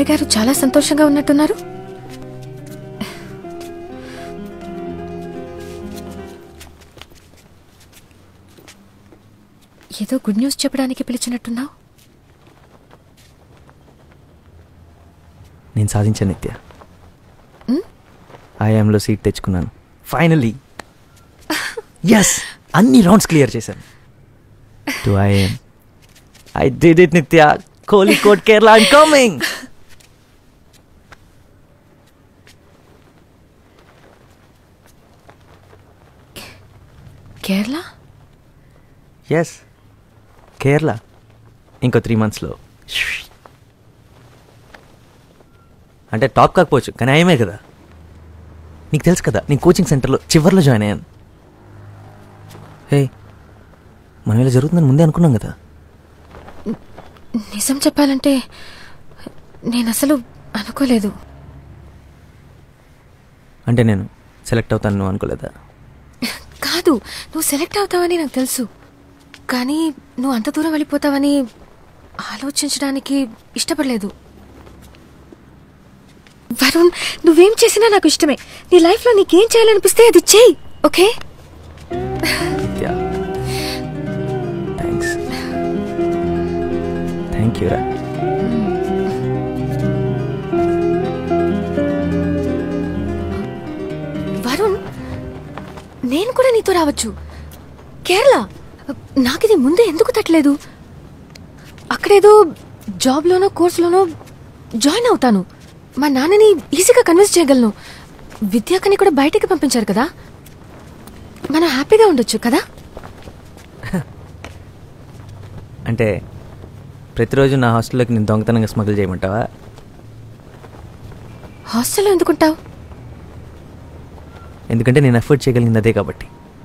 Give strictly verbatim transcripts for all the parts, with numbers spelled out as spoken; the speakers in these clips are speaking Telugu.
మామయ్య గారు చాలా సంతోషంగా ఉన్నట్టున్నారు. ఏదో గుడ్ న్యూస్ చెప్పడానికి పిలిచినట్టున్నావు. నేను సాధించాను నిత్య. ఐఎంలో సీట్ తెచ్చుకున్నాను ఫైనలీ. ఎస్, అన్ని రౌండ్స్ క్లియర్ చేశాను. To IM I did it Nitya. Kozhikode Kerala I'm coming. Kerala? Yes, Kerala. ఇంకో త్రీ మంత్స్లో. అంటే టాప్ కాకపోవచ్చు, కానీ ఐఎమే కదా. నీకు తెలుసు కదా, నేను కోచింగ్ సెంటర్లో చివరిలో జాయిన్ అయ్యాను. హే, మనం ఇలా జరుగుతుందని ముందే అనుకున్నాం కదా. నిజం చెప్పాలంటే నేను అసలు అనుకోలేదు. అంటే నేను సెలెక్ట్ అవుతాను నువ్వు అనుకోలేదా? కాదు, నువ్వు సెలెక్ట్ అవుతావని నాకు తెలుసు, కానీ నువ్వు అంత దూరం వెళ్ళిపోతావని ఆలోచించడానికి ఇష్టపడలేదు. వరుణ్, నువ్వేం చేసినా నాకు ఇష్టమే. నీ లైఫ్లో నీకేం చేయాలనిపిస్తే అది చెయ్యి, ఓకే? థ్యాంక్స్. థ్యాంక్ యూ రా. వరుణ్, నేను కూడా నీతో రావచ్చు కేరళ. నాకిది ముందే ఎందుకు తట్టలేదు? అక్కడేదో జాబ్లోనో కోర్సులోనో జాయిన్ అవుతాను. మా నాన్నని ఈజీగా కన్విన్స్ చేయగలను. విద్యాకని కూడా బయటికి పంపించారు కదా, మనం హ్యాపీగా ఉండొచ్చు కదా. అంటే ప్రతిరోజు నా హాస్టల్లోకి నేను దొంగతనంగా స్మగుల్ చేయమంటావా? హాస్టల్లో ఎందుకుంటావు? ఎందుకంటే నేను ఎఫర్ట్ చేయగలిగింది అదే కాబట్టి.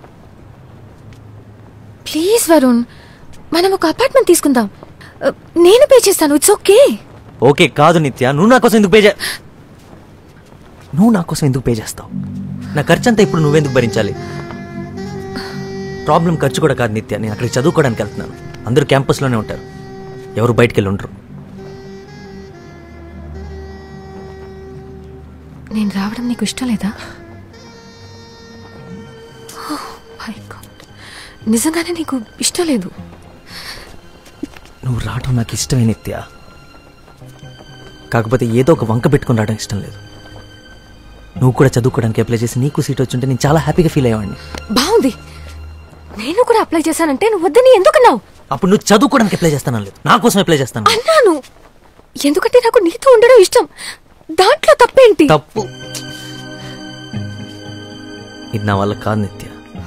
ప్లీజ్ వరుణ్, మనం ఒక అపార్ట్మెంట్ తీసుకుందాం. నేను పే చేస్తాను. It's okay. ఓకే కాదు నిత్య, నువ్వు నా కోసం ఎందుకు పే చే నువ్వు నా కోసం ఎందుకు పే చేస్తావు? నా ఖర్చు అంతా ఇప్పుడు నువ్వెందుకు భరించాలి? ప్రాబ్లం ఖర్చు కూడా కాదు నిత్య, నేను అక్కడికి చదువుకోవడానికి వెళ్తున్నాను. అందరూ క్యాంపస్లోనే ఉంటారు, ఎవరు బయటికి వెళ్ళి ఉండరు. నేను రావడం నీకు ఇష్టం లేదా? నిజంగానే నీకు ఇష్టం లేదు? నువ్వు రావడం నాకు ఇష్టమే నిత్య, కాకపోతే ఏదో ఒక వంక పెట్టుకుని రావడం ఇష్టం లేదు. నువ్వు కూడా చదువుకోవడానికి అప్లై చేసి నీకు సీట్ వచ్చుంటే నేను చాలా హ్యాపీగా ఫీల్ అయ్యేవాడిని. బాగుంది. నేను కూడా అప్లై చేశానంటే నువ్వు వద్దని ఎందుకన్నావు? అప్పుడు నువ్వు చదువుకోవడానికి అప్లై చేస్తాను లేదు, నా కోసం అప్లై చేస్తాను అన్నాను. ఎందుకంటే నాకు నీతో ఉండడం ఇష్టం. దాంట్లో తప్పేంటి? తప్పు ఇది నా వల్ల కాదు నిత్య.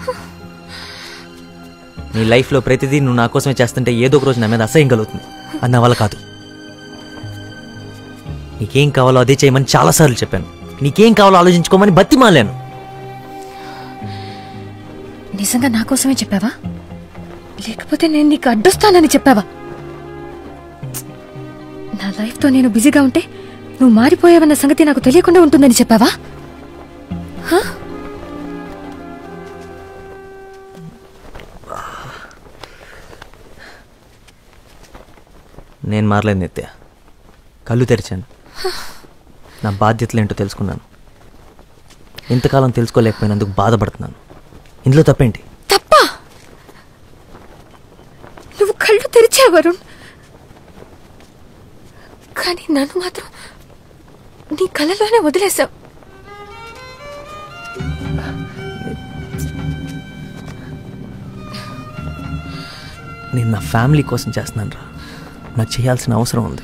నీ లైఫ్లో ప్రతిదీ నువ్వు నా కోసమే చేస్తుంటే ఏదో ఒక రోజు నా మీద అసహ్యం కలుగుతుంది. అది నా వల్ల కాదు. నీకేం కావాలో అదే చేయమని చాలాసార్లు చెప్పాను. నీకేం కావాలో ఆలోచించుకోమని బతిమాలాను. నిజంగా నా కోసమే చెప్పావా, లేకపోతే నేను నీకు అడ్డొస్తానని చెప్పావా? నా లైఫ్తో నేను బిజీగా ఉంటే నువ్వు మారిపోయావన్న సంగతి నాకు తెలియకుండా ఉంటుందని చెప్పావా? నేను మారలేదు నిత్య, కళ్ళు తెరిచాను. నా బాధ్యతలు ఏంటో తెలుసుకున్నాను. ఇంతకాలం తెలుసుకోలేకపోయినందుకు బాధపడుతున్నాను. ఇందులో తప్పేంటి? తప్ప? నువ్వు కళ్ళు తెరిచావు వరుణ్, కానీ నన్ను మాత్రం నీ కళ్ళలోనే వదిలేశావు. నేను నా ఫ్యామిలీ కోసం చేస్తున్నాను రా, నాకు చేయాల్సిన అవసరం ఉంది.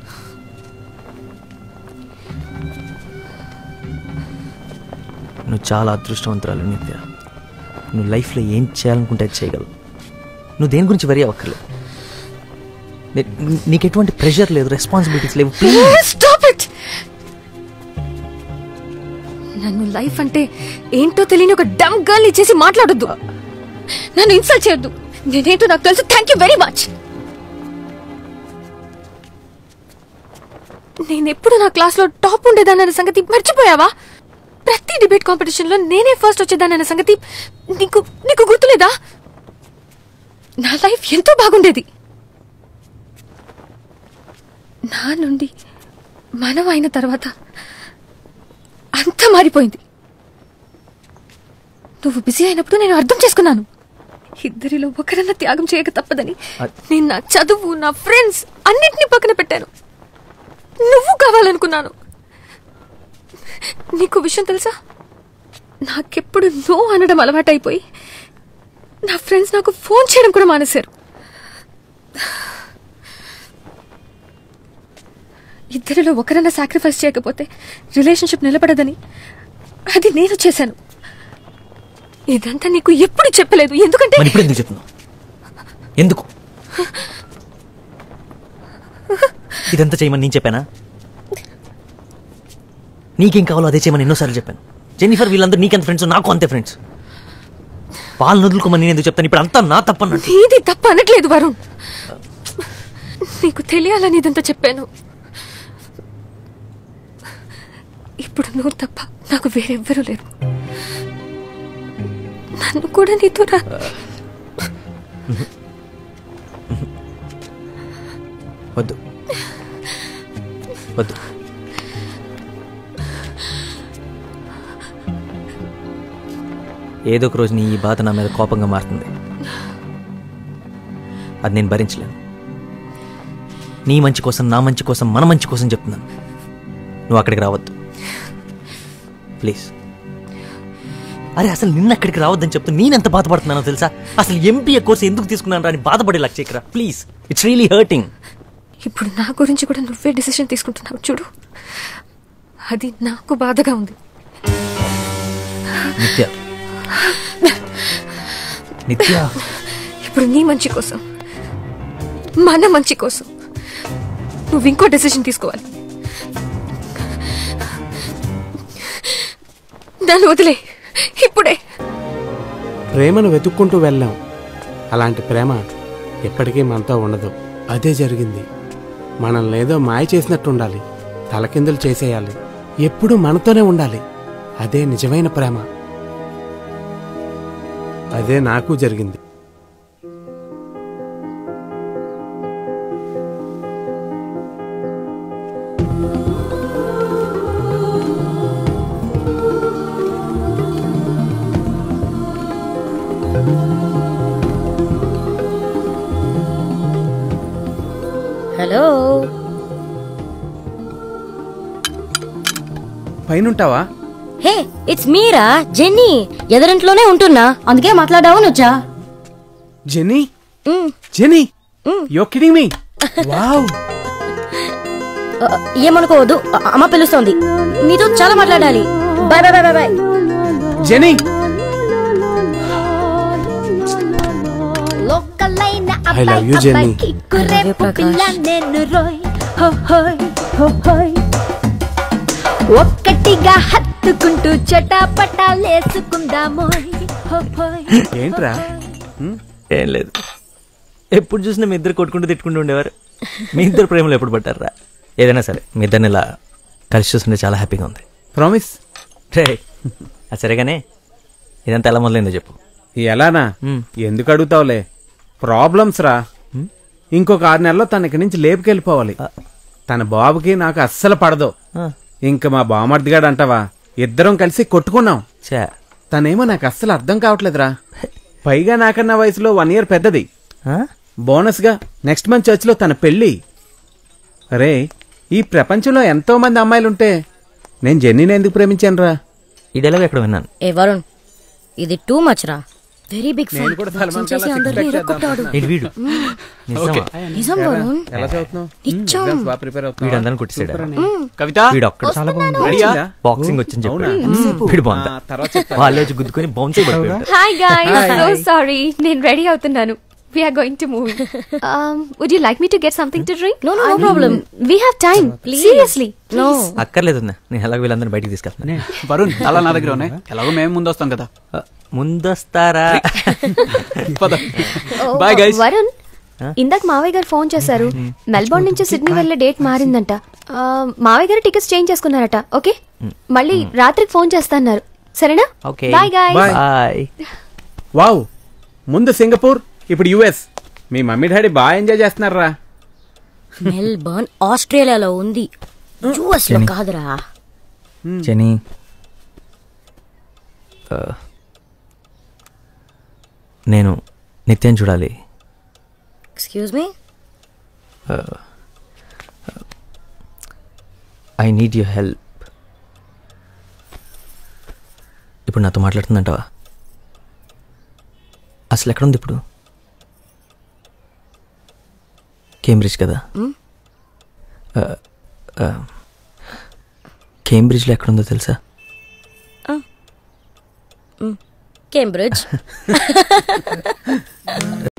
నువ్వు చాలా అదృష్టవంతురాలు నిత్య. నువ్వు లైఫ్లో ఏం చేయాలనుకుంటే అది చేయగలవు. నువ్వు దేని గురించి వరీ అవ్వక్కర్లేదు. నీకు ఎటువంటి ప్రెషర్ లేదు, రెస్పాన్సిబిలిటీస్ లేవు. Stop it. నన్ను లైఫ్ అంటే ఏంటో తెలియని ఒక డమ్ గర్ల్ ఇచ్చేసి మాట్లాడొద్దు. నన్ను ఇన్సల్ట్ చేయొద్దు. నేనేంటో నాకు తెలుసు. Thank you very much. నేనెప్పుడు నా క్లాస్లో టాప్ ఉండేదానన్న సంగతి మర్చిపోయావా? ప్రతి డిబేట్ కాంపిటీషన్ లో నేనే ఫస్ట్ వచ్చేదానన్న సంగతి నీకు నీకు గుర్తులేదా? నా లైఫ్ ఎంతో బాగుండేది. నా నుండి మనం అయిన తర్వాత అంతా మారిపోయింది. నువ్వు బిజీ అయినప్పుడు నేను అర్థం చేసుకున్నాను. ఇద్దరిలో ఒకరన్నా త్యాగం చేయక తప్పదని నేను నా చదువు, నా ఫ్రెండ్స్ అన్నింటినీ పక్కన పెట్టాను. నువ్వు కావాలనుకున్నాను. నీకు విషయం తెలుసా, నాకెప్పుడు నో అనడం అలవాటైపోయి నా ఫ్రెండ్స్ నాకు ఫోన్ చేయడం కూడా మానేశారు. ఇద్దరిలో ఒకరన్నా సాక్రిఫైస్ చేయకపోతే రిలేషన్షిప్ నిలబడదని అది నేను చేశాను. ఇదంతా నీకు ఎప్పుడు చెప్పలేదు. ఎందుకంటే ఎందుకు చెప్తున్నావు? ఎందుకు ఇదంతా చేయమని నేను చెప్పానా? నీకేం కావాలో అదే చేయమని ఎన్నోసార్లు చెప్పాను. జెన్నిఫర్ వీళ్ళందరూ నీకెంత ఫ్రెండ్స్, నాకు అంతే ఫ్రెండ్స్. వాళ్ళని వదులుకోమని నేను ఎందుకు చెప్తాను? ఇప్పుడు అంతా నా తప్పన్నట్టు. ఇది తప్ప అనట్లేదు వరుణ్. నీకు తెలియాలని ఇదంతా చెప్పాను. ఇప్పుడు నువ్వు తప్ప నాకు వేరెవ్వరూ లేరు. నన్ను కూడా నీతో రా. వద్దు వద్దు. ఏదో ఒక రోజు నీ ఈ బాధ నా మీద కోపంగా మారుతుంది. అది నేను భరించలేను. నీ మంచి కోసం, నా మంచి కోసం, మన మంచి కోసం చెప్తున్నాను. నువ్వు అక్కడికి రావద్దు ప్లీజ్. అరే అసలు నిన్న అక్కడికి రావద్దని చెప్తూ నేనెంత బాధపడుతున్నానో తెలుసా? అసలు ఎంపీఏ కోర్స్ ఎందుకు తీసుకున్నాను రాని బాధపడేలా చేయకరా ప్లీజ్. It's really hurting. ఇప్పుడు నా గురించి కూడా నువ్వే డిసిషన్ తీసుకుంటున్నావు చూడు. అది నాకు బాధగా ఉంది. నిత్య నిత్య ఇప్పుడు నీ మంచి కోసం, మన మంచి కోసం నువ్వు ఇంకో డెసిషన్ తీసుకోవాలి. దాన్ని వదిలే ఇప్పుడే. ప్రేమను వెతుక్కుంటూ వెళ్ళాం. అలాంటి ప్రేమ ఎప్పటికీ మనతో ఉండదు. అదే జరిగింది. మనల్ని ఏదో మాయ చేసినట్టు ఉండాలి, తలకిందులు చేసేయాలి, ఎప్పుడూ మనతోనే ఉండాలి. అదే నిజమైన ప్రేమ. అదే నాకు జరిగింది. హలో, పైనుంటావా? Hey it's Meera Jenny. ఎదురింట్లోనే ఉంటున్నా, అందుకే మాట్లాడావు నువ్వా? Jenny Jenny you kidding me? Wow. ఏమనుకోవద్దు, అమ్మ పిలుస్తోంది. నీతో చాలా మాట్లాడాలి. Bye bye bye bye. Jenny I love you Jenny. ఒక్కటిగా హత్తుకుంటూ చటాపటాలేసుకుందామో. ఏంట్రా? ఏం లేదు, ఎప్పుడు చూసినా మీ ఇద్దరు కొట్టుకుంటూ తిట్టుకుంటూ ఉండేవారు. మీ ఇద్దరు ప్రేమలో ఎప్పుడు పట్టారా? ఏదైనా సరే మీ ఇద్దరిని ఇలా కలిసి చూస్తుంటే చాలా హ్యాపీగా ఉంది. ప్రామిస్. రే సరేగానే ఇదంతా ఎలా మొదలైందో చెప్పు. ఎలానా? ఎందుకు అడుగుతావులే, ప్రాబ్లమ్స్ రా. ఇంకొక ఆరు నెలల్లో తన ఇక్కడి నుంచి లేపుకెళ్ళిపోవాలి. తన బాబుకి నాకు అస్సలు పడదు. ఇంక మా బామర్దిగాడు అంటావా, ఇద్దరం కలిసి కొట్టుకున్నాం. తనేమో నాకు అస్సలు అర్థం కావట్లేదురా. పైగా నాకన్నా వయసులో వన్ ఇయర్ పెద్దది. బోనస్ గా నెక్స్ట్ మంత్ చర్చ్ లో తన పెళ్లి. అరే ఈ ప్రపంచంలో ఎంతో మంది అమ్మాయిలుంటే నేను జెన్నీని ఎందుకు ప్రేమించాను రా? ఈ డైలాగ్ ఎక్కడ విన్నాను. ఏ వరుణ్, ఇది టూ మచ్ రా. Very big fan. నేను కూడా సల్మాన్ ఖాన్ లా అందరినీ ఇరక్కొట్టాడు. ఇది వీడు నిజమా? నిజం వరుణ్. ఎలా చదువుతున్నావు? నిజం. బాగా ప్రిపేర్ అవుతున్నావు? వీడు అందరిని కొట్టేసాడు. కవిత వీడు ఒక్కడు చాలా బాక్సింగ్ వచ్చింది చెప్పాడు. వీడు బాగుంది. వాళ్ళు వచ్చి గుద్దుకొని బౌన్స్ అయిపోయాడు. Hi guys, so sorry. నేను రెడీ అవుతున్నాను. We are going to move. Um, would you like me to get something to drink? No, no, no problem. We have time. Please. Seriously. No. అక్కర్లేదు, నేను ఎలాగో వీళ్ళందరినీ బయటికి తీసుకెళ్తాను. వరుణ్ అలా నా దగ్గర ఉన్నాయి. ఎలాగో మేము ముందు వస్తాం కదా. ముందొస్తారా? Bye guys. వరుణ్, ఇందాక మావయ్య గారు ఫోన్ చేశారు. మెల్బోర్న్ నుంచి సిడ్నీ వెళ్లే డేట్ మారిందంట. మావయ్య గారు టికెట్స్ చేంజ్ చేసుకున్నారట. ఓకే, మళ్ళీ రాత్రికి ఫోన్ చేస్తాన్నారు. సరేనా? Okay bye guys. Bye. Wow, ముందు సింగపూర్, ఇప్పుడు యుఎస్. మీ మమ్మీ డాడీ బాగా ఎంజాయ్ చేస్తున్నారా? మెల్బర్న్ ఆస్ట్రేలియాలో ఉంది. యూఎస్ లో కాదురా. జెనీ నేను నిత్యం చూడాలి. Excuse me. I need your help. ఇప్పుడు నాతో మాట్లాడుతుందంటావా? అసలు ఎక్కడుంది ఇప్పుడు? కేంబ్రిడ్జ్ కదా? కేంబ్రిడ్జ్లో ఎక్కడుందో తెలుసా? కేంబ్రిడ్జ్.